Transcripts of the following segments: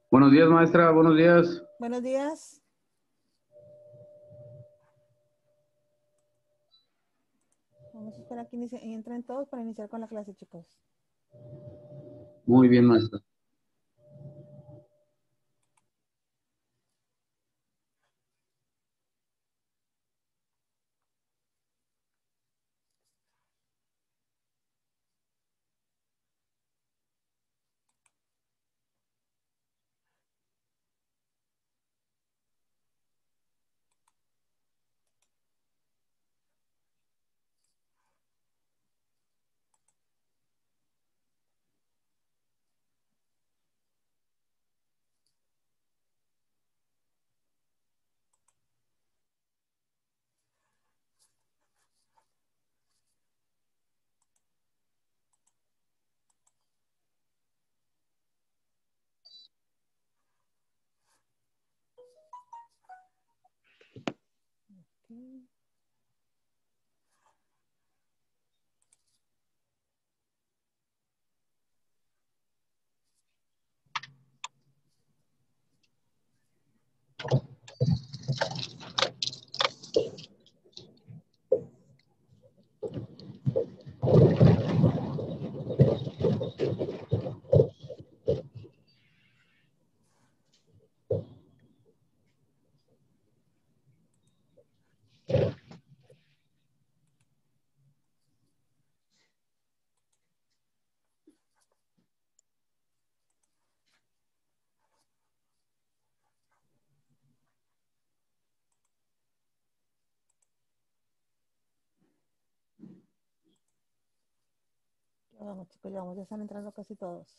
Buenos días, maestra. Buenos días. Buenos días. Vamos a esperar que entren todos para iniciar con la clase, chicos. Muy bien, maestra. Okay. Ya vamos, chicos, ya vamos, ya están entrando casi todos.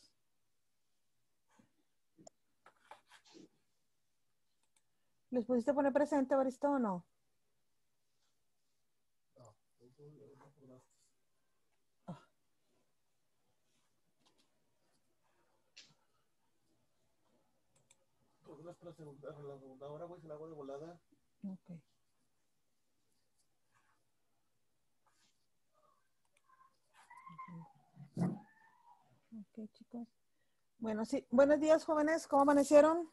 ¿Les pudiste poner presente, Baristo, o no? La segunda hora, güey, se la hago de volada. Ok. Ok, chicos. Bueno, sí. Buenos días, jóvenes. ¿Cómo amanecieron?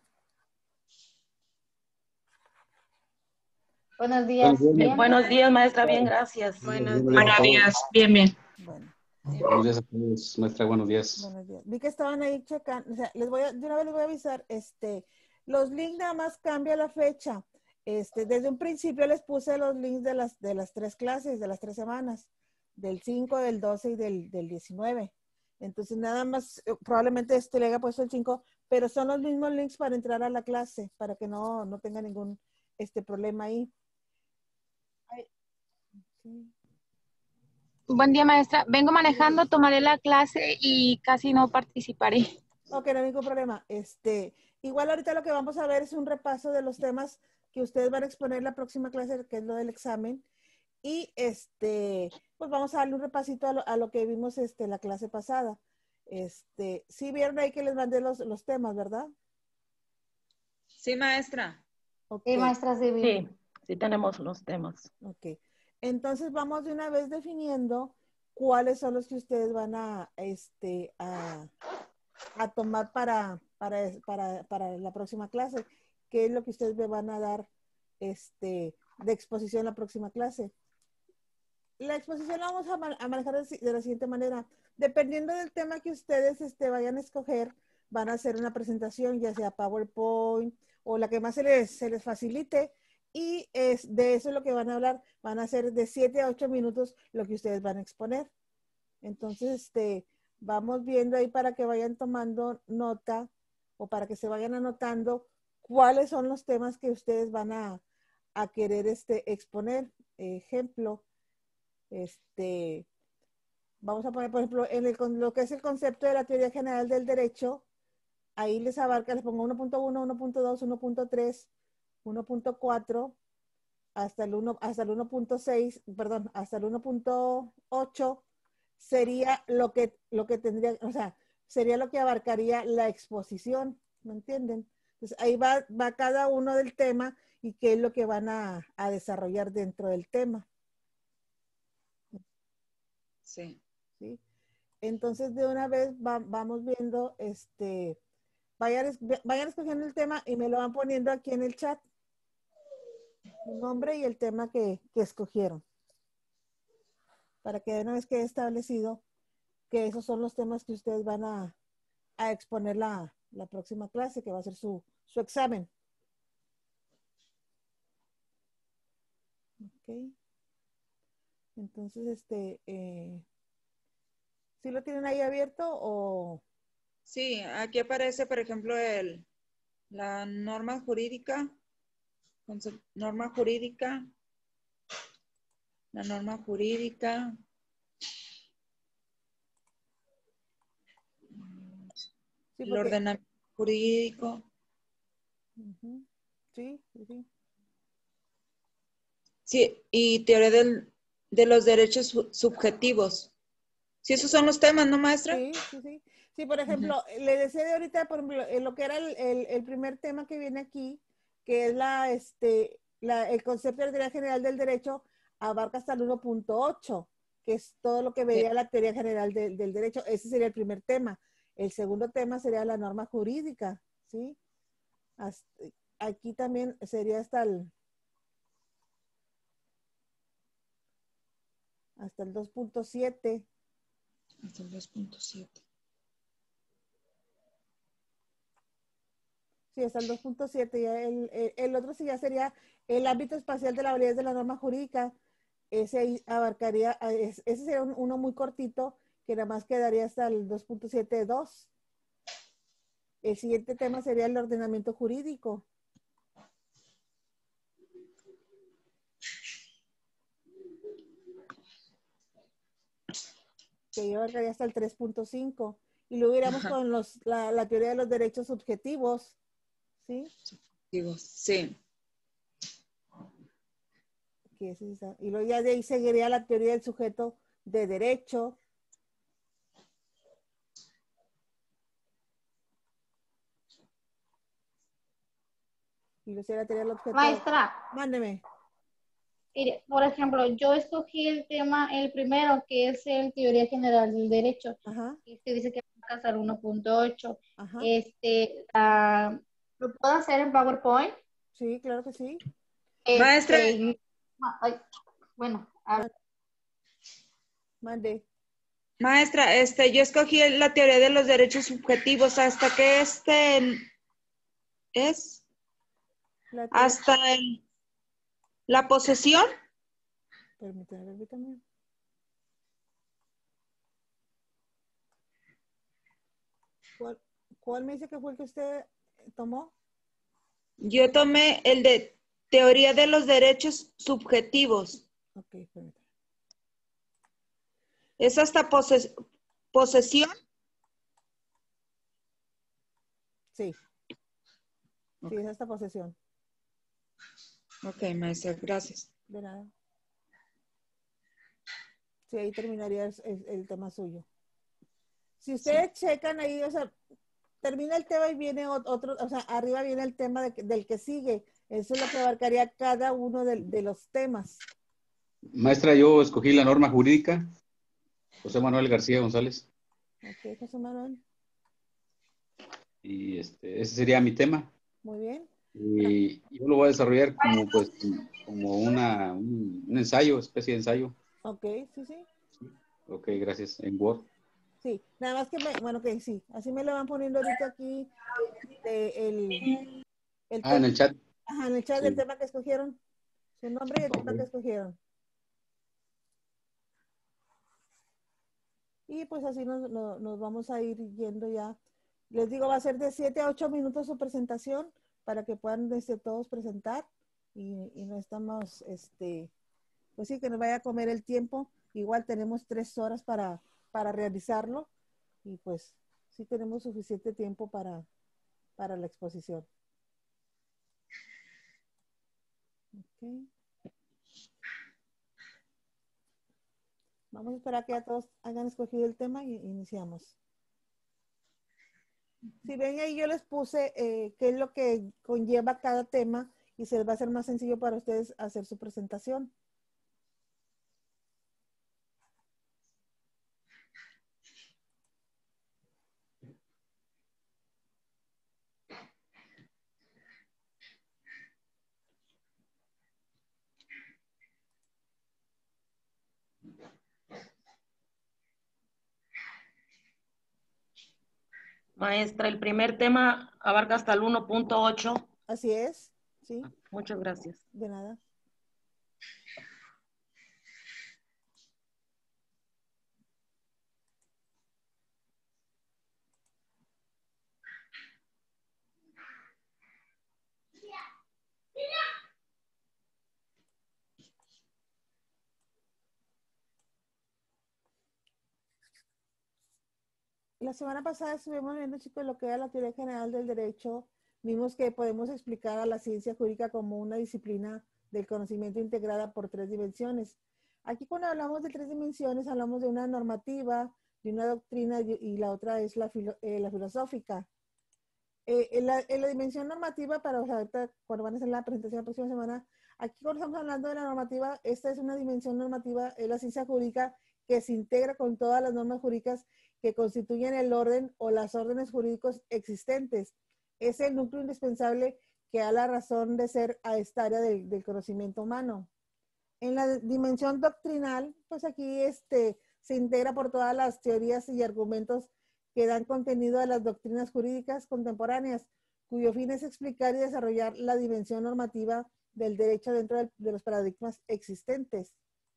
Buenos Buenos días, días, bien. maestra. Buenos días, maestra, bien, gracias. Buenos días Buenos a todos. días, bien, bien. Bueno, Buenos días a todos, maestra. Buenos días. buenos días. Vi que estaban ahí checando. O sea, de una vez les voy a avisar, los links nada más cambia la fecha. Desde un principio les puse los links de las 3 clases, de las 3 semanas, del 5, del 12 y del 19. Entonces, nada más, probablemente le haya puesto el 5, pero son los mismos links para entrar a la clase, para que no tenga ningún problema ahí. Ay, sí. Buen día, maestra. Vengo manejando, tomaré la clase y casi no participaré. Ok, no hay ningún problema. Igual ahorita lo que vamos a ver es un repaso de los temas que ustedes van a exponer en la próxima clase, que es lo del examen. Y pues vamos a darle un repasito a lo que vimos la clase pasada. Sí vieron ahí que les mandé los temas, ¿verdad? Sí, maestra. Ok, Sí, maestra, sí, vi. Sí, sí tenemos los temas. ok. Entonces vamos de una vez definiendo cuáles son los que ustedes van a tomar para la próxima clase. ¿Qué es lo que ustedes me van a dar de exposición en la próxima clase? La exposición la vamos a manejar de la siguiente manera. Dependiendo del tema que ustedes vayan a escoger, van a hacer una presentación, ya sea PowerPoint o la que más se les facilite. Y de eso es lo que van a hablar. Van a hacer de 7 a 8 minutos lo que ustedes van a exponer. Entonces, vamos viendo ahí para que vayan tomando nota o para que se vayan anotando cuáles son los temas que ustedes van a querer exponer. Ejemplo, vamos a poner, por ejemplo, lo que es el concepto de la teoría general del derecho, ahí les abarca, les pongo 1.1, 1.2, 1.3, 1.4, hasta el 1.6, perdón, hasta el 1.8 sería lo que tendría, o sea, sería lo que abarcaría la exposición, ¿me entienden? Entonces ahí va cada uno del tema y qué es lo que van a desarrollar dentro del tema. Sí. ¿Sí? Entonces, de una vez vamos viendo, vayan escogiendo el tema y me lo van poniendo aquí en el chat. Su nombre y el tema que escogieron. Para que de una vez quede establecido que esos son los temas que ustedes van a exponer la próxima clase, que va a ser su examen. Ok. Entonces, ¿sí lo tienen ahí abierto o...? Sí, aquí aparece, por ejemplo, la norma jurídica, norma jurídica, la norma jurídica. Sí, El porque... ordenamiento jurídico. Sí, sí, sí. Sí, y teoría de los derechos subjetivos. Sí, esos son los temas, ¿no, maestra? Sí, sí, sí. Sí, por ejemplo, le decía de ahorita, por ejemplo, lo que era el primer tema que viene aquí, que es el concepto de la teoría general del derecho, abarca hasta el 1.8, que es todo lo que veía la teoría general del derecho. Ese sería el primer tema. El segundo tema sería la norma jurídica, ¿sí? Aquí también sería hasta el 2.7. Hasta el 2.7. Sí, hasta el 2.7. Ya el otro sí ya sería el ámbito espacial de la validez de la norma jurídica. Ese ahí abarcaría, ese sería uno muy cortito, que nada más quedaría hasta el 2.72. El siguiente tema sería el ordenamiento jurídico, que ya abarcaría hasta el 3.5. Y luego iríamos con la teoría de los derechos subjetivos, ¿sí? Sí. Y luego ya de ahí seguiría la teoría del sujeto de derecho. Y luego sería la teoría del objeto. Maestra, Mándeme. mire, por ejemplo, yo escogí el tema, el primero, que es el Teoría General del Derecho. Ajá. Este dice que va a pasar 1.8. Ajá. ¿Lo puedo hacer en PowerPoint? Sí, claro que sí. Maestra. Bueno, Mande. Maestra, yo escogí la teoría de los derechos subjetivos hasta que es hasta la posesión. Permítame. ¿Cuál me dice que fue el que usted tomó? Yo tomé el de teoría de los derechos subjetivos. Ok, permítame. ¿Es hasta posesión? Sí. Sí, es esta posesión. Ok, maestra, gracias. De nada. Sí, ahí terminaría el tema suyo. Si ustedes checan ahí, o sea, termina el tema y viene otro, o sea, arriba viene el tema del que sigue. Eso es lo que abarcaría cada uno de los temas. Maestra, yo escogí la norma jurídica. José Manuel García González. Ok, José Manuel. Y ese sería mi tema. Muy bien. Y yo lo voy a desarrollar como un ensayo, especie de ensayo. Ok, sí. Ok, gracias. En Word. Sí, nada más que bueno, que sí. Así me lo van poniendo ahorita aquí el tema. En el chat. Ajá, en el chat del tema que escogieron. Su nombre y el tema que escogieron. Y pues así nos vamos a ir yendo ya. Les digo, va a ser de 7 a 8 minutos su presentación para que puedan todos presentar y no estamos, pues sí, que nos vaya a comer el tiempo. Igual tenemos 3 horas para realizarlo y pues sí tenemos suficiente tiempo para la exposición. Okay. Vamos a esperar que ya todos hayan escogido el tema y iniciamos. Si ven ahí yo les puse qué es lo que conlleva cada tema y se les va a hacer más sencillo para ustedes hacer su presentación. Maestra, el primer tema abarca hasta el 1.8. Así es, sí, Muchas gracias. de nada. La semana pasada estuvimos viendo, chicos, lo que era la teoría general del derecho. Vimos que podemos explicar a la ciencia jurídica como una disciplina del conocimiento integrada por 3 dimensiones. Aquí cuando hablamos de 3 dimensiones, hablamos de una normativa, de una doctrina y la otra es la filosófica. En la dimensión normativa, para ahorita, cuando van a hacer la presentación la próxima semana, aquí cuando estamos hablando de la normativa, esta es una dimensión normativa, es la ciencia jurídica que se integra con todas las normas jurídicas que constituyen el orden o las órdenes jurídicos existentes. Es el núcleo indispensable que da la razón de ser a esta área del conocimiento humano. En la dimensión doctrinal, pues aquí se integra por todas las teorías y argumentos que dan contenido a las doctrinas jurídicas contemporáneas, cuyo fin es explicar y desarrollar la dimensión normativa del derecho dentro de los paradigmas existentes.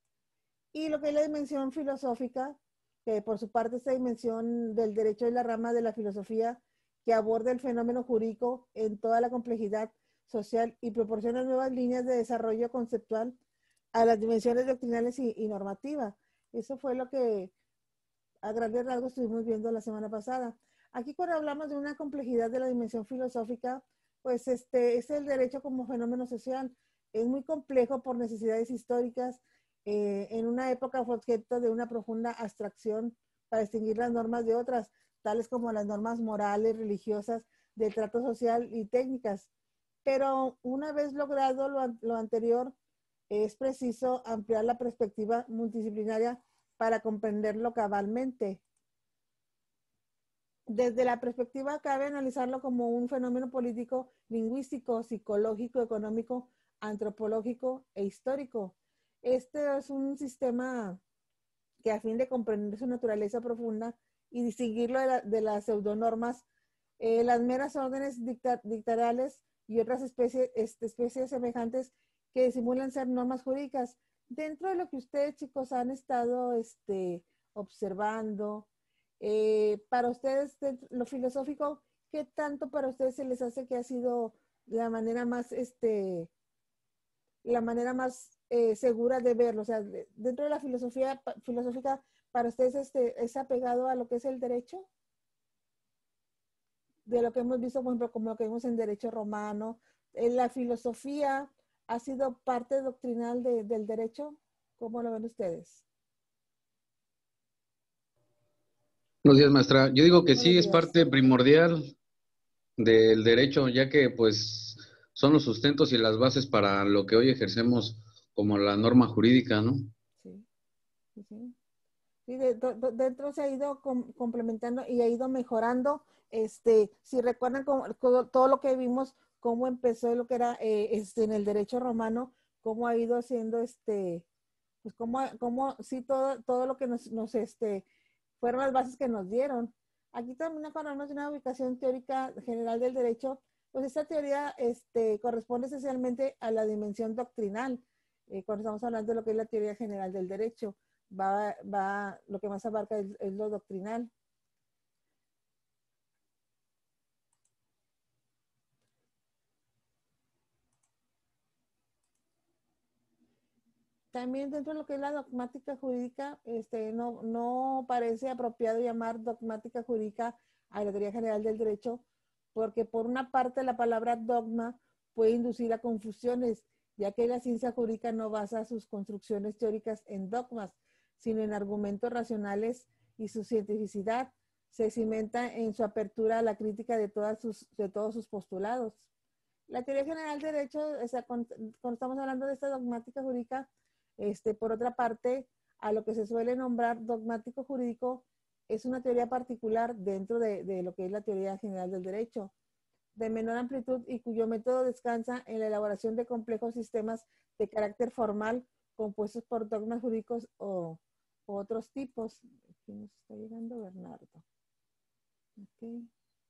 Y lo que es la dimensión filosófica, que por su parte esta dimensión del derecho es la rama de la filosofía que aborda el fenómeno jurídico en toda la complejidad social y proporciona nuevas líneas de desarrollo conceptual a las dimensiones doctrinales y normativa. Eso fue lo que a grandes rasgos estuvimos viendo la semana pasada. Aquí cuando hablamos de una complejidad de la dimensión filosófica, pues es el derecho como fenómeno social. Es muy complejo por necesidades históricas. En una época fue objeto de una profunda abstracción para distinguir las normas de otras, tales como las normas morales, religiosas, de trato social y técnicas. Pero una vez logrado lo anterior, es preciso ampliar la perspectiva multidisciplinaria para comprenderlo cabalmente. Desde la perspectiva cabe analizarlo como un fenómeno político, lingüístico, psicológico, económico, antropológico e histórico. Este es un sistema que a fin de comprender su naturaleza profunda y distinguirlo de las pseudonormas, las meras órdenes dictatoriales y otras especies semejantes que disimulan ser normas jurídicas. Dentro de lo que ustedes, chicos, han estado observando, para ustedes, lo filosófico, ¿qué tanto para ustedes se les hace que ha sido la manera más, segura de verlo? O sea, dentro de la filosofía filosófica, ¿para ustedes es apegado a lo que es el derecho? De lo que hemos visto, por ejemplo, como lo que vimos en derecho romano, la filosofía ha sido parte doctrinal del derecho. ¿Cómo lo ven ustedes? Buenos días, maestra. Yo digo que Buenos sí, es días. parte primordial del derecho, ya que pues son los sustentos y las bases para lo que hoy ejercemos como la norma jurídica, ¿no? Sí, sí, sí. Sí, dentro se ha ido complementando y ha ido mejorando. Si recuerdan todo lo que vimos, cómo empezó lo que era en el derecho romano, cómo ha ido haciendo pues cómo sí, todo lo que nos fueron las bases que nos dieron. Aquí también cuando hablamos de una ubicación teórica general del derecho, pues esta teoría corresponde esencialmente a la dimensión doctrinal. Cuando estamos hablando de lo que es la teoría general del derecho, lo que más abarca es lo doctrinal. También dentro de lo que es la dogmática jurídica, no parece apropiado llamar dogmática jurídica a la teoría general del derecho, porque por una parte la palabra dogma puede inducir a confusiones, ya que la ciencia jurídica no basa sus construcciones teóricas en dogmas, sino en argumentos racionales, y su cientificidad se cimenta en su apertura a la crítica de todos sus postulados. La teoría general del derecho, cuando estamos hablando de esta dogmática jurídica, por otra parte, a lo que se suele nombrar dogmático jurídico, es una teoría particular dentro de lo que es la teoría general del derecho, de menor amplitud y cuyo método descansa en la elaboración de complejos sistemas de carácter formal compuestos por dogmas jurídicos o otros tipos. Aquí nos está llegando Bernardo. Okay.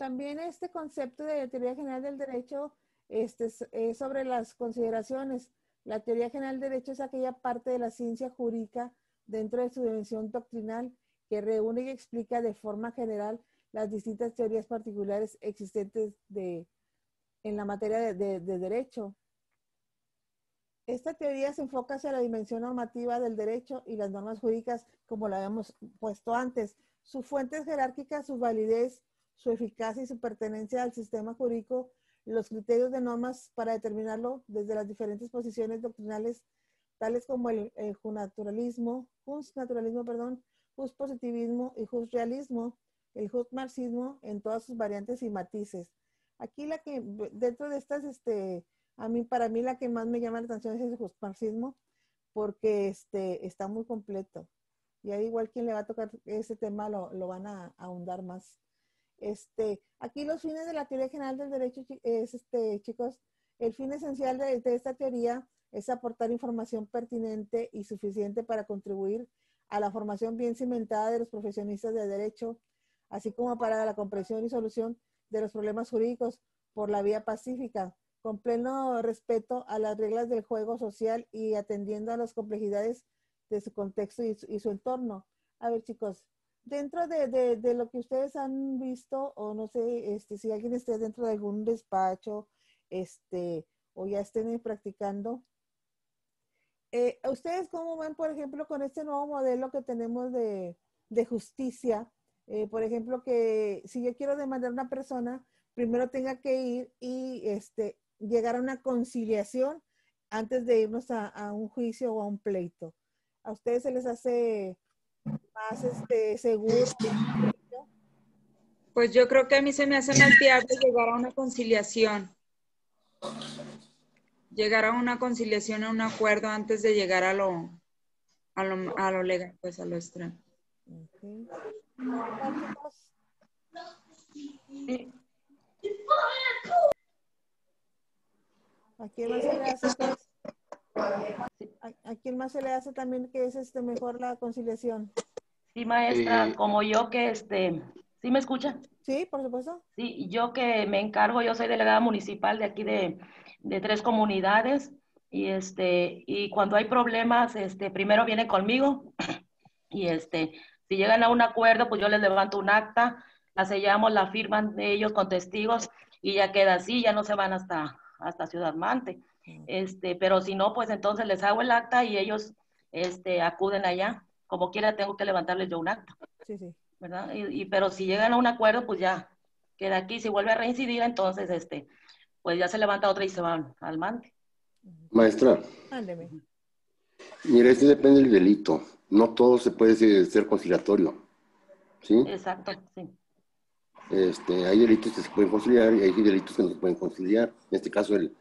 También este concepto de teoría general del derecho es sobre las consideraciones. La teoría general del derecho es aquella parte de la ciencia jurídica dentro de su dimensión doctrinal que reúne y explica de forma general las distintas teorías particulares existentes en la materia de derecho. Esta teoría se enfoca hacia la dimensión normativa del derecho y las normas jurídicas, como lo habíamos puesto antes. Sus fuentes jerárquicas, su validez, su eficacia y su pertenencia al sistema jurídico, los criterios de normas para determinarlo desde las diferentes posiciones doctrinales, tales como el justnaturalismo, justpositivismo y justrealismo, el justmarxismo en todas sus variantes y matices. Aquí la que, dentro de estas, para mí la que más me llama la atención es el justmarxismo, porque está muy completo. Y ahí igual quien le va a tocar ese tema lo van a ahondar más. Aquí los fines de la teoría general del derecho chicos, el fin esencial de esta teoría es aportar información pertinente y suficiente para contribuir a la formación bien cimentada de los profesionistas de derecho, así como para la comprensión y solución de los problemas jurídicos por la vía pacífica, con pleno respeto a las reglas del juego social y atendiendo a las complejidades de su contexto y su entorno. A ver, chicos, dentro de lo que ustedes han visto, o no sé, si alguien esté dentro de algún despacho, o ya estén practicando, ¿ustedes cómo ven, por ejemplo, con este nuevo modelo que tenemos de justicia? Por ejemplo, que si yo quiero demandar a una persona, primero tenga que ir y llegar a una conciliación antes de irnos a un juicio o a un pleito. ¿A ustedes se les hace más seguro? Pues yo creo que a mí se me hace más viable llegar a una conciliación. Llegar a una conciliación, a un acuerdo antes de llegar a lo legal, pues a lo extremo. Okay. Sí. ¿A quién más se le hace que es? ¿A quién más se le hace también que es mejor la conciliación? Sí, maestra, como yo que ¿sí me escucha? Sí, por supuesto. Sí, yo que me encargo, yo soy delegada municipal de aquí de 3 comunidades y cuando hay problemas, primero vienen conmigo y si llegan a un acuerdo, pues yo les levanto un acta, la sellamos, la firman ellos con testigos y ya queda así, ya no se van hasta Ciudad Mante. Pero si no, pues entonces les hago el acta y ellos acuden allá. Como quiera tengo que levantarles yo un acta. Sí, sí. ¿Verdad? Pero si llegan a un acuerdo, pues ya queda aquí. Si vuelve a reincidir, entonces pues ya se levanta otra y se van al Mante. Maestra, Ándeme. mira, depende del delito. No todo se puede ser conciliatorio. ¿Sí? Exacto, sí. Hay delitos que se pueden conciliar y hay delitos que no se pueden conciliar. En este caso, el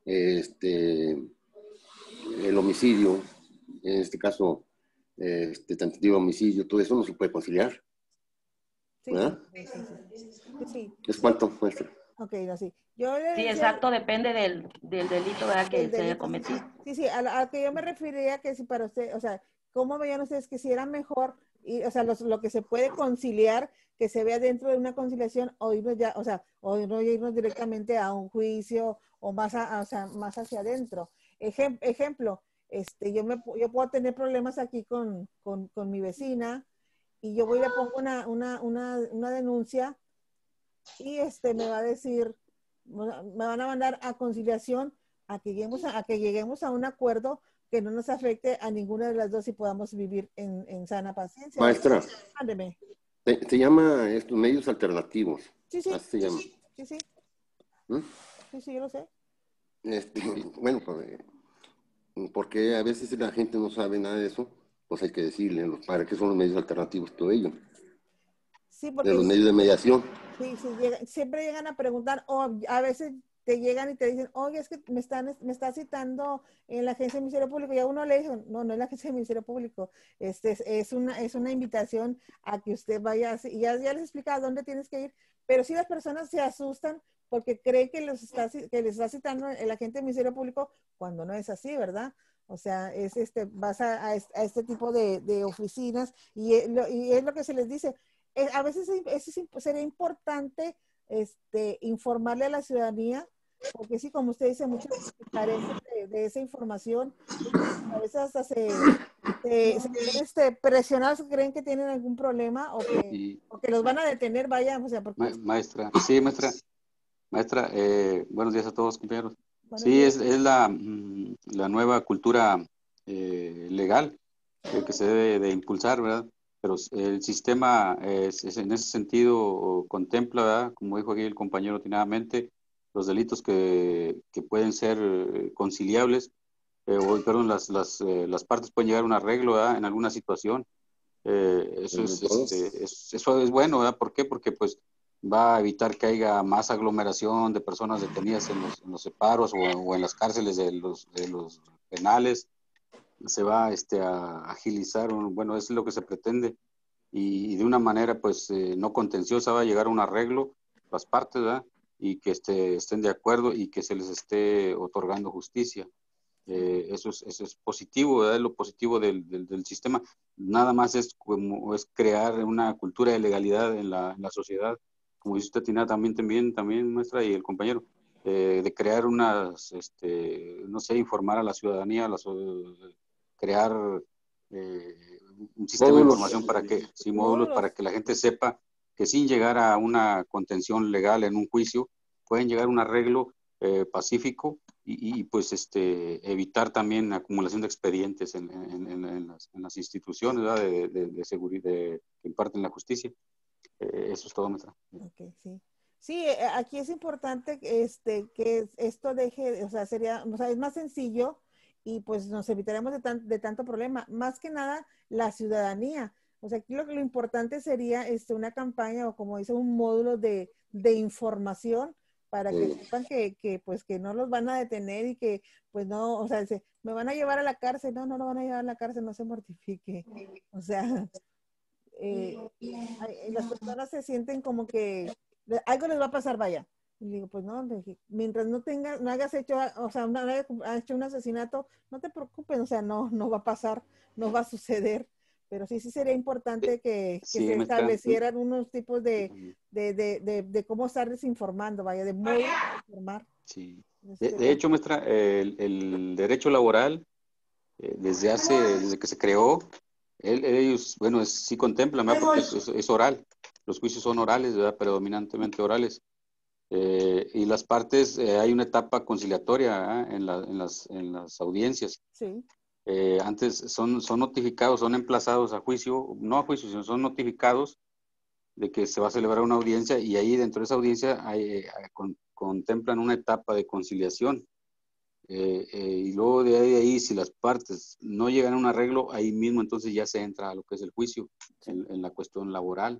homicidio, en este caso, tentativa de homicidio, todo eso no se puede conciliar. Sí, ¿Verdad? sí. ¿Es cuánto, maestra? Ok, no, sí. Yo le Sí, decía exacto, depende del delito, ¿verdad? Que el se haya delito, cometido. sí, a que yo me refería que si para usted, o sea, ¿cómo veían ustedes que si era mejor, o sea, lo que se puede conciliar, que se vea dentro de una conciliación o irnos ya, o sea, o no irnos directamente a un juicio o más, o sea, más hacia adentro? Ejemplo, yo puedo tener problemas aquí con mi vecina y yo voy y le pongo una denuncia y me va a decir, me van a mandar a conciliación a que lleguemos a un acuerdo que no nos afecte a ninguna de las dos y podamos vivir en sana paciencia. Maestra, Mándeme. se llama estos medios alternativos. Sí, Así se llama. sí. ¿Mm? Sí, yo lo sé. Bueno, pues, porque a veces la gente no sabe nada de eso, pues hay que decirle para qué son los medios alternativos, todo ello. Sí, De porque los medios de mediación. sí, siempre llegan a preguntar, o a veces te llegan y te dicen, oye, es que me está citando en la Agencia de Ministerio Público, y a uno le dijo, no es la Agencia de Ministerio Público, es una invitación a que usted vaya, y ya les explica a dónde tienes que ir, pero sí las personas se asustan porque creen que les está citando el agente de Ministerio Público cuando no es así, ¿verdad? O sea, vas a este tipo de oficinas y es lo que se les dice. A veces sería importante informarle a la ciudadanía, porque sí, como usted dice, muchos carecen de esa información, a veces hasta se ven presionados, creen que tienen algún problema Y, o que los van a detener, vaya, o sea, porque... maestra, sí, maestra, buenos días a todos, compañeros. Buenos Sí, días. es la nueva cultura legal que se debe de impulsar, ¿verdad? Pero el sistema es en ese sentido contempla, ¿verdad? Como dijo aquí el compañero atinadamente, los delitos que pueden ser conciliables, perdón, las partes pueden llegar a un arreglo, ¿verdad? En alguna situación. Eso eso es bueno, ¿verdad? ¿Por qué? Porque pues va a evitar que haya más aglomeración de personas detenidas en los separos o en las cárceles de los penales. Se va a agilizar, bueno, es lo que se pretende, y de una manera pues no contenciosa va a llegar a un arreglo las partes, ¿verdad? Y que estén de acuerdo y que se les esté otorgando justicia. Eso es positivo, ¿verdad? Es lo positivo del sistema. Nada más es crear una cultura de legalidad en la sociedad, como dice usted, Tina, también, maestra, y el compañero, de crear no sé, informar a la ciudadanía, crear un sistema de información para que, sí, módulos para que la gente sepa que sin llegar a una contención legal en un juicio, pueden llegar a un arreglo pacífico y pues evitar también acumulación de expedientes en las instituciones, ¿verdad? de seguridad que imparten la justicia. Eso es todo, maestra. Okay, sí. Sí, aquí es importante que esto deje, o sea, es más sencillo y pues nos evitaremos de tanto problema. Más que nada, la ciudadanía. O sea, aquí lo importante sería una campaña o como dice, un módulo de información para que sepan pues que no los van a detener y que pues no, o sea, me van a llevar a la cárcel. No, no lo van a llevar a la cárcel, no se mortifique. O sea, las personas se sienten como que algo les va a pasar, vaya. Y digo, pues no, mientras no hayas hecho, o sea, no hayas hecho un asesinato, no te preocupes, o sea, no va a pasar, no va a suceder. Pero sí sería importante que Sí, se maestra. establecieran unos tipos de cómo estar desinformando, vaya, de modo de informar. Sí. De hecho, maestra, el derecho laboral, desde que se creó, ellos, bueno, sí contemplan, ¿verdad? Porque es oral. Los juicios son orales, ¿verdad? Predominantemente orales. Y las partes, hay una etapa conciliatoria, ¿eh? en las audiencias. Sí. Antes son notificados, son emplazados a juicio, no a juicio, sino son notificados de que se va a celebrar una audiencia y ahí dentro de esa audiencia contemplan una etapa de conciliación. Y luego de ahí, si las partes no llegan a un arreglo, ahí mismo entonces ya se entra a lo que es el juicio, en la cuestión laboral.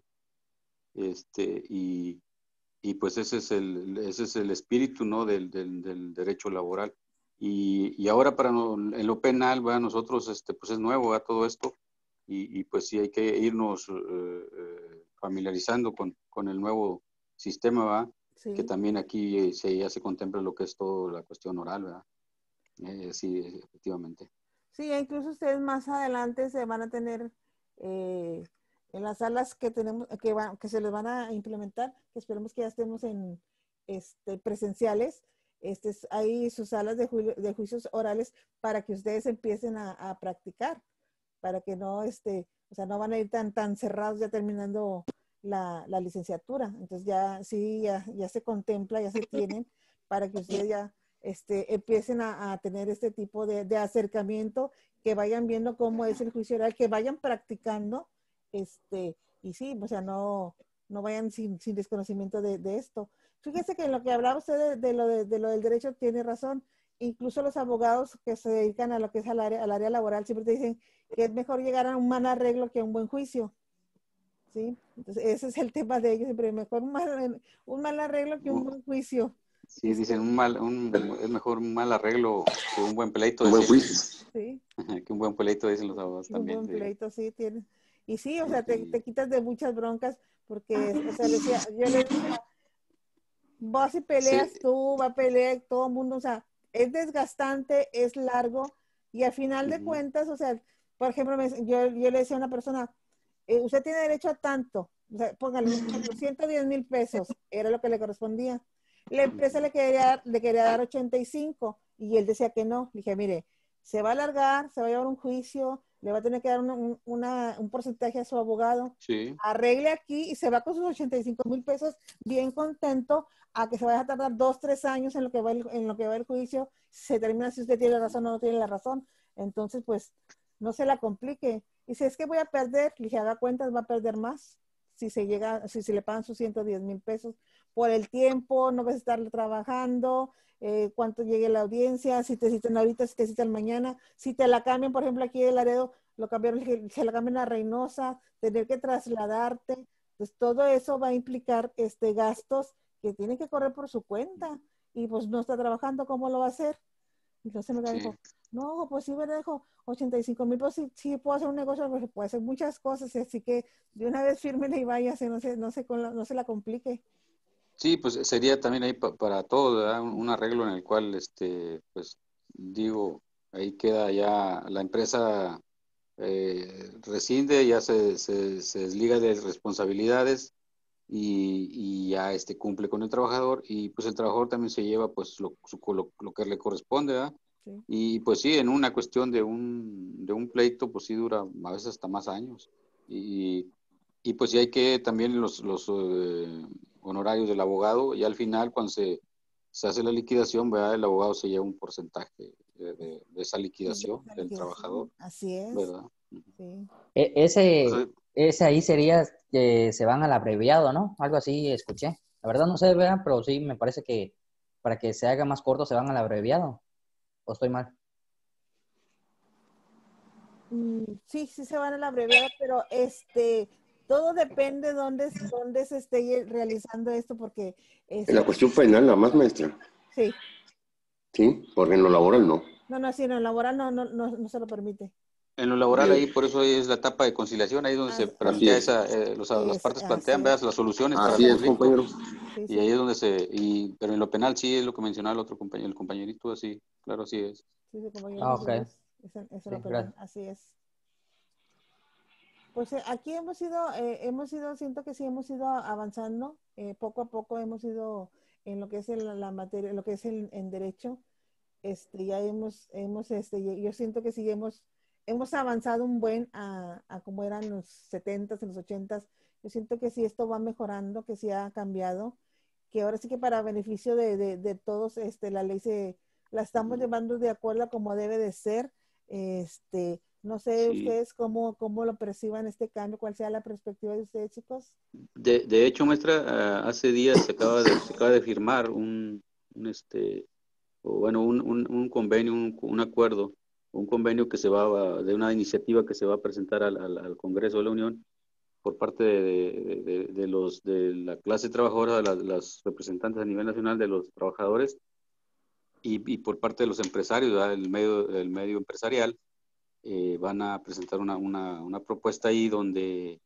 Y pues ese es el espíritu, ¿no? del derecho laboral. Y ahora en lo penal, ¿verdad? Nosotros, pues es nuevo, ¿verdad? Todo esto, y pues sí hay que irnos familiarizando con el nuevo sistema, ¿verdad? Sí. Que también aquí ya se contempla lo que es toda la cuestión oral, ¿verdad? Sí, efectivamente. Sí, incluso ustedes más adelante se van a tener en las salas que tenemos, que se les van a implementar, que esperemos que ya estemos en presenciales, hay sus salas de juicios orales para que ustedes empiecen a practicar, para que no, o sea, no van a ir tan cerrados ya terminando la licenciatura. Entonces ya se contempla, ya se tienen, para que ustedes ya empiecen a tener este tipo de acercamiento, que vayan viendo cómo es el juicio oral, que vayan practicando, y sí, o sea, no vayan sin desconocimiento de esto. Fíjese que en lo que hablaba usted de lo del derecho tiene razón. Incluso los abogados que se dedican a lo que es al área laboral siempre te dicen que es mejor llegar a un mal arreglo que a un buen juicio. ¿Sí? Entonces, ese es el tema de ellos, siempre mejor un mal arreglo que un buen juicio. Sí, dicen es mejor un mal arreglo que un buen pleito. Un buen juicio. Sí. Que un buen pleito, dicen los abogados también. Un buen pleito, sí, tiene. Y sí, o sea, te quitas de muchas broncas, porque, o sea, yo le decía, vas y peleas tú, va a pelear todo el mundo, o sea, es desgastante, es largo, y al final de cuentas, o sea, por ejemplo, yo le decía a una persona, usted tiene derecho a tanto, O sea, póngale un ejemplo, 110,000 pesos era lo que le correspondía. La empresa le quería dar 85 y él decía que no. Le dije, mire, se va a alargar, se va a llevar un juicio, le va a tener que dar un porcentaje a su abogado. Sí, Arregle aquí y se va con sus 85,000 pesos bien contento a que se vaya a tardar 2, 3 años en lo que va el juicio. Se termina si usted tiene la razón o no tiene la razón. Entonces, pues, no se la complique. Y si es que voy a perder, le dije, haga cuentas, va a perder más si se le pagan sus 110,000 pesos por el tiempo, no vas a estar trabajando, cuánto llegue la audiencia, si te citan ahorita, si te citan mañana, si te la cambian, por ejemplo, aquí de Laredo, lo cambiaron, se la cambian a Reynosa, tener que trasladarte, pues todo eso va a implicar gastos que tiene que correr por su cuenta y pues no está trabajando, ¿cómo lo va a hacer? Entonces me dijo, no, pues sí, me dejo 85,000, pues sí puedo hacer un negocio, pues puede hacer muchas cosas, así que de una vez fírmele y váyase, no se la complique. sí, pues sería también ahí para todo, ¿verdad? Un arreglo en el cual, pues digo, ahí queda ya la empresa rescinde, ya se desliga de responsabilidades y ya cumple con el trabajador y pues el trabajador también se lleva pues lo que le corresponde, ¿verdad? Sí. Y pues sí, en una cuestión de un pleito, pues sí dura a veces hasta más años. Y pues sí hay que también los honorarios del abogado, y al final cuando se hace la liquidación, ¿verdad? El abogado se lleva un porcentaje de esa liquidación del trabajador, Así es. ¿verdad? Sí. Ese ahí sería que se van al abreviado, ¿no? Algo así escuché. La verdad no sé, ¿verdad? Pero sí me parece que para que se haga más corto se van al abreviado. ¿O estoy mal? Sí, sí se van a la abreviada, pero todo depende dónde se esté realizando esto, porque En la cuestión penal, nada más, maestra. sí. Sí, porque en lo laboral no. No, sí, en el laboral no se lo permite. En lo laboral ahí, por eso es la etapa de conciliación, ahí es donde se plantea las partes plantean, veas las soluciones para el conflicto. Compañero. Sí, y ahí es donde pero en lo penal sí es lo que mencionaba el otro compañero, el compañerito, así, claro, así es. Sí, compañero. Ah, ok. Eso Sí, lo penal, gracias. así es. Pues aquí hemos ido, siento que sí hemos ido avanzando, poco a poco hemos ido en lo que es la materia, lo que es en derecho, ya yo siento que sí hemos avanzado un buen a como eran los 70s y los 80s. Yo siento que sí esto va mejorando, que sí ha cambiado, que ahora sí que para beneficio de todos, la ley la estamos llevando de acuerdo a como debe de ser. No sé Sí. ustedes cómo lo perciban este cambio, cuál sea la perspectiva de ustedes, chicos. De hecho, maestra, hace días se acaba de firmar un convenio, un acuerdo, un convenio que se va de una iniciativa que se va a presentar al Congreso de la Unión por parte de la clase trabajadora, de las representantes a nivel nacional de los trabajadores y por parte de los empresarios, ¿verdad? El medio empresarial, van a presentar una propuesta ahí donde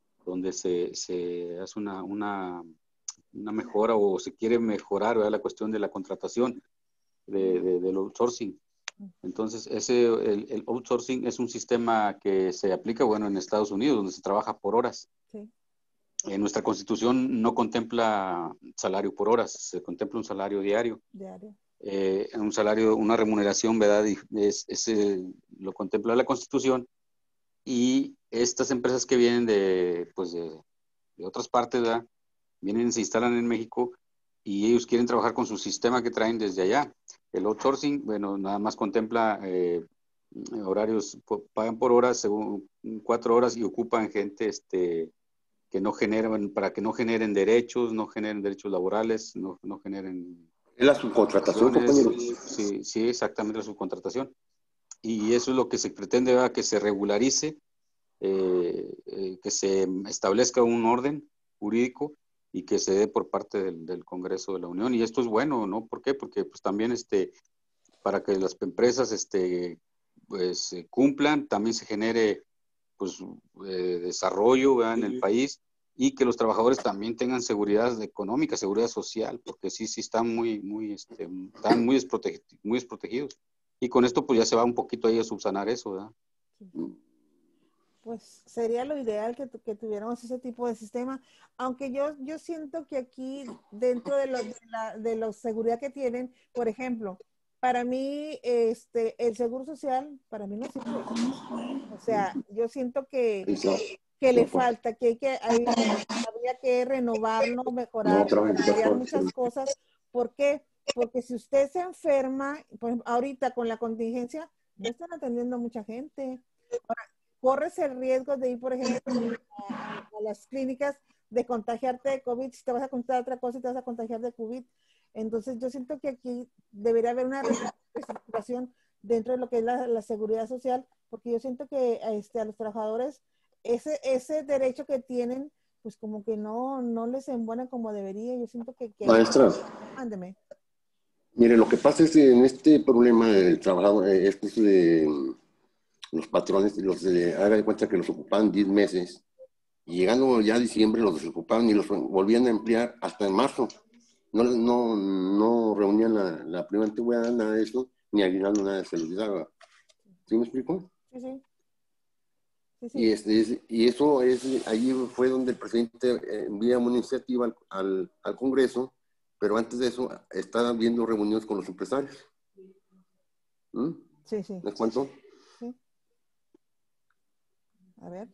se hace una mejora o se quiere mejorar, ¿verdad? La cuestión de la contratación del outsourcing. Entonces, el outsourcing es un sistema que se aplica, bueno, en Estados Unidos, donde se trabaja por horas. Sí. Nuestra Constitución no contempla salario por horas, se contempla un salario diario. Un salario, una remuneración, ¿verdad? Lo contempla la Constitución, y estas empresas que vienen de otras partes, ¿verdad? Vienen, se instalan en México y ellos quieren trabajar con su sistema que traen desde allá. El outsourcing, bueno, nada más contempla horarios, pagan por horas, según 4 horas, y ocupan gente que no generan, para que no generen derechos laborales, no generen... Es la subcontratación, compañero. Sí, exactamente, la subcontratación. Y eso es lo que se pretende, ¿verdad? Que se regularice, que se establezca un orden jurídico y que se dé por parte del Congreso de la Unión. Y esto es bueno, ¿no? ¿Por qué? Porque pues también para que las empresas cumplan, también se genere pues desarrollo, ¿verdad? En el país, y que los trabajadores también tengan seguridad económica, seguridad social, porque sí están están muy desprotegidos. Y con esto pues ya se va un poquito ahí a subsanar eso, ¿verdad? Pues sería lo ideal que tuviéramos ese tipo de sistema, aunque yo siento que aquí dentro de la seguridad que tienen, por ejemplo, para mí el seguro social, para mí no sirve. O sea, yo siento Sí, claro. que le No, pues, falta, habría que renovarlo, no, mejorarlo, trabaja 24 cambiar horas. muchas cosas. ¿Por qué? Porque si usted se enferma, por ejemplo, ahorita con la contingencia, no están atendiendo a mucha gente. Ahora, corres el riesgo de ir, por ejemplo, a las clínicas de contagiarte de COVID, si te vas a contar otra cosa y te vas a contagiar de COVID. Entonces, yo siento que aquí debería haber una reestructuración dentro de lo que es la seguridad social, porque yo siento que a los trabajadores ese derecho que tienen, pues como que no les embona como debería. Yo siento que Maestra, mándeme. mire, lo que pasa es que en este problema del trabajador, es de los patrones, haga de cuenta que los ocupaban 10 meses, y llegando ya a diciembre los desocupaban y los volvían a emplear hasta en marzo. No reunían la primera antigüedad, nada de eso, ni aguinaldo, nada se les daba. ¿Sí me explico? Sí, sí. Sí, Y, sí. y eso ahí fue donde el presidente envía una iniciativa al Congreso, pero antes de eso estaban viendo reuniones con los empresarios. ¿Mm? Sí, sí. ¿Les cuento? Sí. A ver.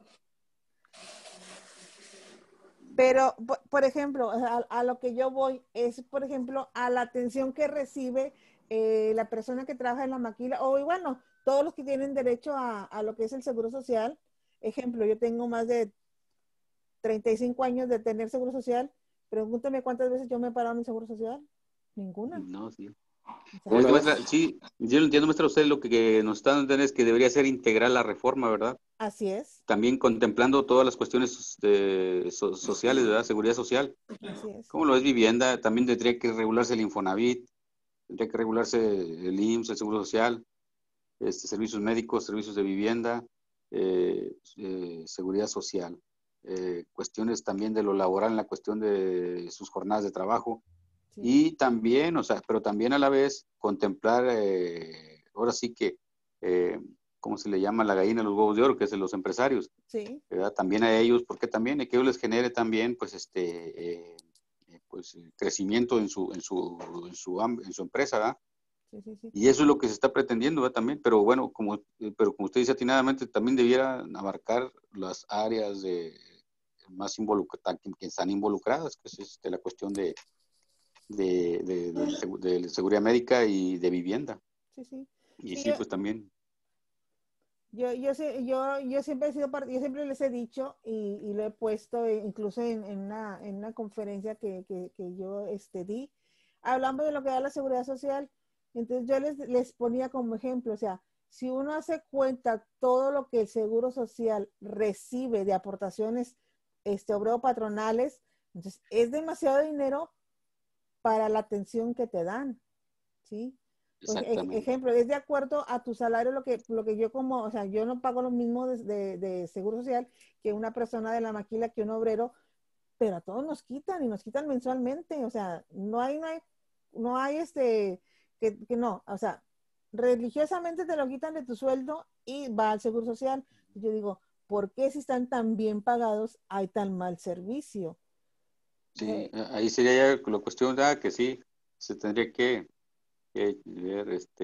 Pero, por ejemplo, a lo que yo voy es, por ejemplo, a la atención que recibe la persona que trabaja en la maquila, o igual no, todos los que tienen derecho a lo que es el seguro social. Ejemplo, yo tengo más de 35 años de tener seguro social. Pregúntame cuántas veces yo me he parado en el seguro social. Ninguna. No, sí. O sea, Es que, maestra, sí, yo lo entiendo, maestra, usted lo que nos está diciendo es que debería ser integral la reforma, ¿verdad? así es, También contemplando todas las cuestiones sociales, ¿verdad? Seguridad social. así es. Como lo es vivienda, también tendría que regularse el Infonavit, tendría que regularse el IMSS, el Seguro Social, servicios médicos, servicios de vivienda, seguridad social. Cuestiones también de lo laboral en la cuestión de sus jornadas de trabajo. Sí. Y también, o sea, pero también a la vez contemplar, ahora sí que, ¿cómo se le llama? La gallina de los huevos de oro, que es de los empresarios, Sí. ¿verdad? También a ellos, porque también que ellos les genere también, pues, pues crecimiento en su empresa, ¿verdad? Sí, sí, sí. Y eso es lo que se está pretendiendo, ¿verdad? También, pero bueno, pero como usted dice atinadamente, también debiera abarcar las áreas que están involucradas, que es la cuestión de seguridad médica y de vivienda. Sí, sí. Y Sí, sí, pues también. yo siempre he sido yo siempre les he dicho y lo he puesto incluso en una conferencia que yo di, hablando de lo que da la seguridad social. Entonces yo les ponía como ejemplo, o sea, si uno hace cuenta todo lo que el Seguro Social recibe de aportaciones obrero patronales, entonces es demasiado dinero para la atención que te dan, ¿sí? Pues, Exactamente. ejemplo, es de acuerdo a tu salario lo que yo como, o sea, yo no pago lo mismo de seguro social que una persona de la maquila, que un obrero, pero a todos nos quitan y nos quitan mensualmente, o sea, no hay que no, o sea, religiosamente te lo quitan de tu sueldo y va al seguro social. Yo digo, ¿por qué si están tan bien pagados hay tan mal servicio? Sí, ahí sería ya la cuestión que sí, se tendría que ver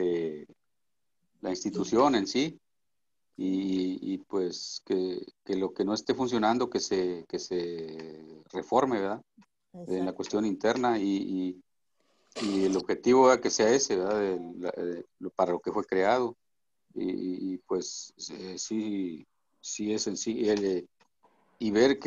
la institución en sí y pues que lo que no esté funcionando que se reforme, ¿verdad? En la cuestión interna y el objetivo que sea ese, ¿verdad? Para lo que fue creado pues sí es en sí y ver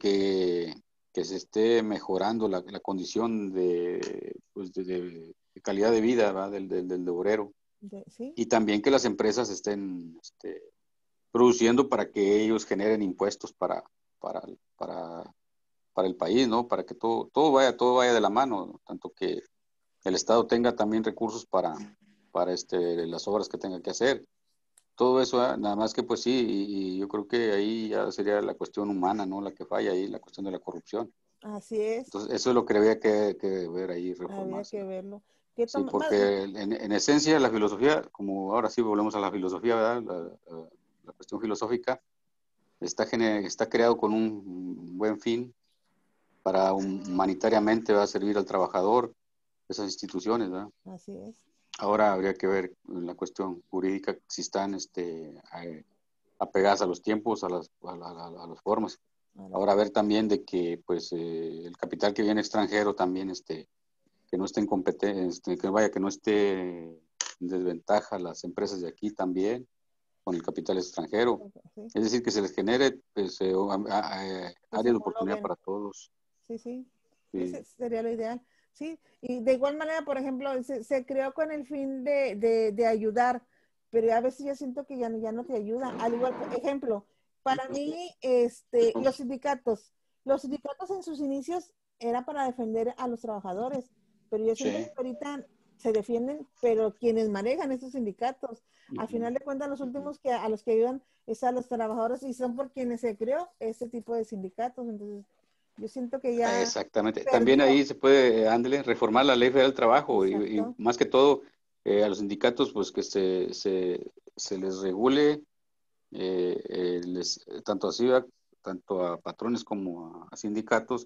que se esté mejorando la condición pues de calidad de vida, ¿verdad? Del obrero. ¿Sí? Y también que las empresas estén produciendo para que ellos generen impuestos para, para el país, ¿no? Para que todo vaya de la mano, tanto que el Estado tenga también recursos para las obras que tenga que hacer. Todo eso, nada más que pues sí, y yo creo que ahí ya sería la cuestión humana, ¿no? La que falla ahí, la cuestión de la corrupción. Así es. Entonces, eso es lo que había que ver ahí, Había reformarse. que verlo. Sí, porque en esencia la filosofía, como ahora sí volvemos a la filosofía, ¿verdad? La cuestión filosófica, está creado con un buen fin para humanitariamente va a servir al trabajador, esas instituciones, ¿verdad? Así es. Ahora habría que ver en la cuestión jurídica si están apegadas a los tiempos, a las formas. Ahora ver también de que pues el capital que viene extranjero también que no esté en competencia, que no esté en desventaja las empresas de aquí también con el capital extranjero. Sí. Es decir, que se les genere pues, áreas de oportunidad para todos. Sí, sí. Sí. Ese sería lo ideal. Sí, y de igual manera, por ejemplo, se creó con el fin de ayudar, pero a veces yo siento que ya no te ayuda. Al igual, por ejemplo, para mí, los sindicatos en sus inicios era para defender a los trabajadores, pero yo siento que ahorita se defienden, pero quienes manejan esos sindicatos, al final de cuentas, los últimos a los que ayudan es a los trabajadores y son por quienes se creó ese tipo de sindicatos. Entonces, yo siento que ya... Exactamente. También ahí se puede, ándale, reformar la Ley Federal del Trabajo y más que todo a los sindicatos, pues que se les regule tanto a patrones como a sindicatos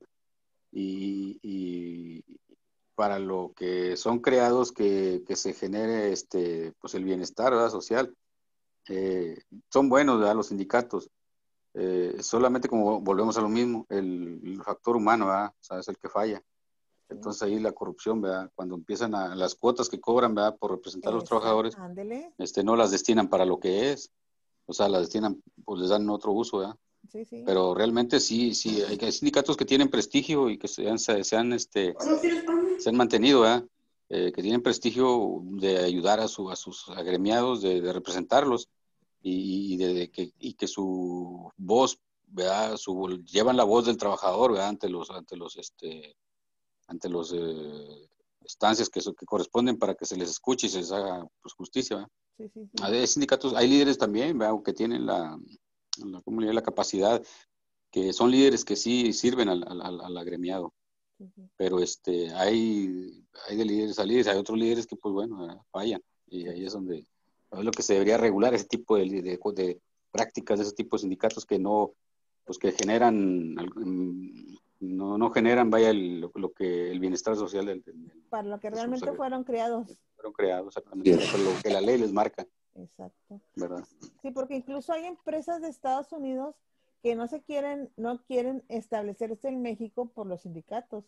y para lo que son creados que se genere pues el bienestar, ¿verdad? Social. Son buenos, ¿verdad? Los sindicatos. Solamente como volvemos a lo mismo, el factor humano, ¿verdad? O sea, es el que falla. Entonces ahí la corrupción, ¿verdad? Cuando empiezan las cuotas que cobran, ¿verdad? Por representar a los trabajadores, no las destinan para lo que es. O sea, las destinan, pues les dan otro uso, ¿verdad? Sí, sí. Pero realmente sí, hay sindicatos que tienen prestigio y que se han mantenido, ¿verdad? Que tienen prestigio de ayudar a sus agremiados, de representarlos y que su voz, ¿verdad? Llevan la voz del trabajador, ¿verdad? Ante los estancias que corresponden para que se les escuche y se les haga pues, justicia, ¿verdad? Sí, sí, sí. Hay sindicatos, hay líderes también, ¿verdad? Que tienen la capacidad, que son líderes que sí sirven al agremiado. Pero hay de líderes a líderes, hay otros líderes que pues bueno, fallan. Y ahí es donde es lo que se debería regular, ese tipo de prácticas de ese tipo de sindicatos que no, pues que generan, no generan, lo que el bienestar social para lo que realmente fueron creados. Fueron creados, exactamente, para lo que la ley les marca. Exacto. ¿Verdad? Sí, porque incluso hay empresas de Estados Unidos que no quieren establecerse en México por los sindicatos.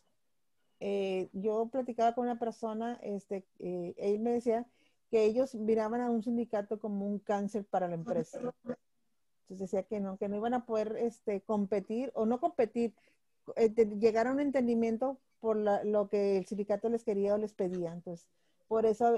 Yo platicaba con una persona, él me decía que ellos miraban a un sindicato como un cáncer para la empresa. Entonces decía que no iban a poder competir o no competir, llegar a un entendimiento por lo que el sindicato les quería o les pedía. Entonces, por eso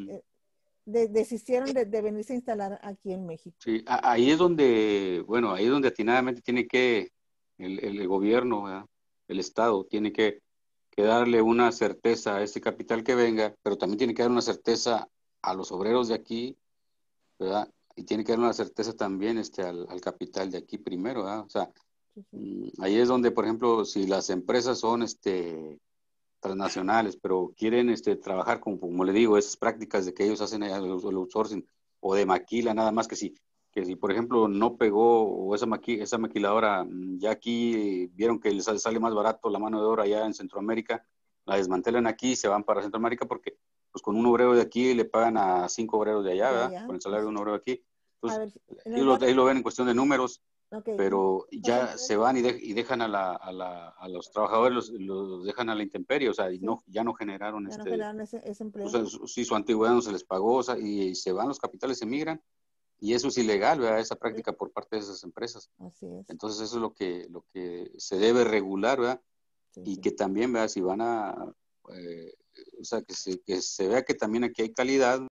desistieron de venirse a instalar aquí en México. Sí, ahí es donde, atinadamente tiene que el gobierno, ¿verdad? El Estado, tiene que darle una certeza a ese capital que venga, pero también tiene que dar una certeza a los obreros de aquí, ¿verdad? Y tiene que dar una certeza también al capital de aquí primero, ¿verdad? O sea, ahí es donde, por ejemplo, si las empresas son transnacionales, pero quieren trabajar como le digo, esas prácticas de que ellos hacen el outsourcing o de maquila, nada más que si por ejemplo no pegó o esa maquiladora ya aquí vieron que les sale más barato la mano de obra allá en Centroamérica, la desmantelan aquí y se van para Centroamérica porque pues con un obrero de aquí le pagan a 5 obreros de allá, ¿verdad? Con el salario de un obrero de aquí. Entonces, ahí lo ven en cuestión de números. Okay. Pero ya se van y dejan a los trabajadores, los dejan a la intemperie, o sea, ya no generaron ese empleo. O sea, sí, su antigüedad no se les pagó, o sea, y se van los capitales, se migran, y eso es ilegal, ¿verdad? Esa práctica por parte de esas empresas. Así es. Entonces eso es lo que se debe regular, ¿verdad? Y que también, ¿verdad? Si van o sea, que se vea que también aquí hay calidad,